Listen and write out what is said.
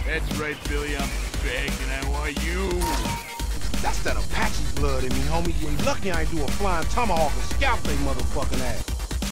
That's right, Billy. I'm back, and I want you. That's that Apache blood in me, homie. You ain't lucky I ain't do a flying tomahawk and scalp they motherfucking ass.